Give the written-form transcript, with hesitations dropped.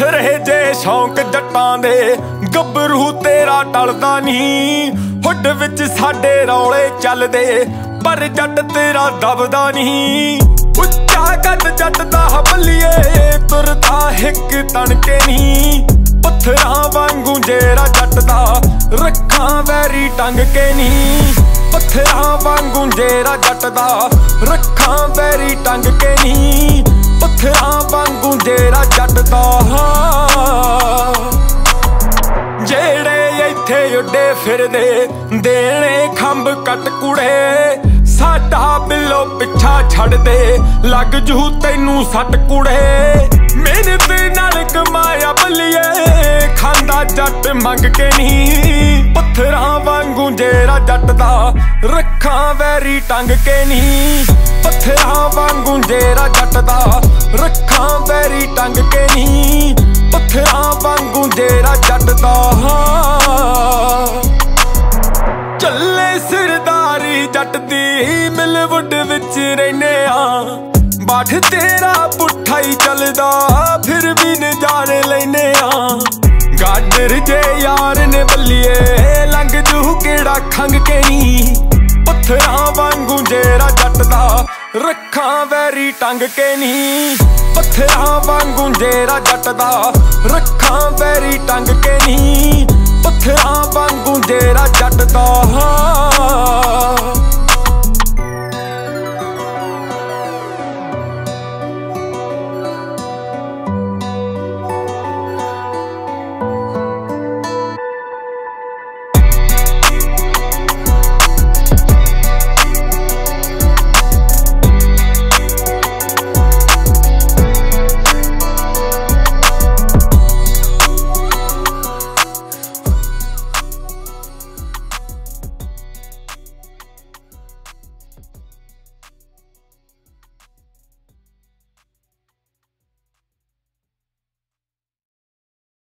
पत्थरे जे शौक जट्टां दे गबरू तेरा टलदा नहीं। हुड विच साडे रौले चलदे पर जट तेरा दबदा नहीं। उच्चा कद जट दा बल्लिए तुरदा हिक तणके नहीं। पत्थरां वांगू जेरा जट दा रखां वैरी टंग के नहीं। पत्थरां वांगू जेरा जट दा रखां वैरी टंग के नहीं। पत्थरां वांगू जेरा जट दा जेड़े इत्थे उड्डे फिरदे देने खंब कट कुड़े। साडा बिलो पिछा छड़ दे लग जू तैनू सट कुड़े। मेहनत नाल कमाया बल्लिए खांदा जट मंग के नहीं। पत्थरां वांगू जेरा जट दा रखां वैरी टंग के नहीं। पत्थरां वांगू जेरा जट दा रखां वैरी टंग के नहीं। पत्थरां वांगू जेरा जट दा चले सिरदारी जट दी मिलवुड विच रहने आ। बाठ तेरा पुट्ठा ही चलदा फिर भी नजारे लेने आ। गाडर जे यार ने बल्लिए लंघ जू केड़ा खंग के नहीं। पत्थरां वांगू जेरा जट दा रखां वैरी टंग के नहीं। पत्थरां वांगू जेरा जट दा रखां वैरी टंग के नहीं।